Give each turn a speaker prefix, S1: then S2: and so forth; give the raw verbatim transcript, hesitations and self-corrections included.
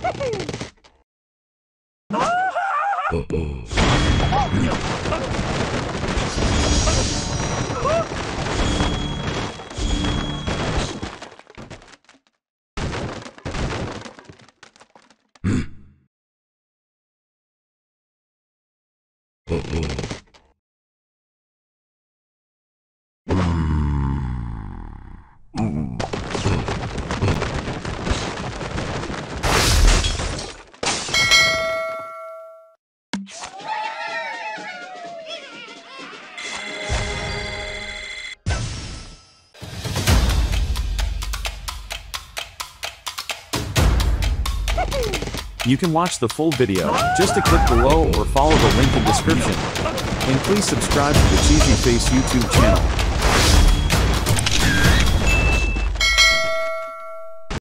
S1: You can watch the full video, just to click below or follow the link in description. And please subscribe to the Cheesy Face YouTube channel.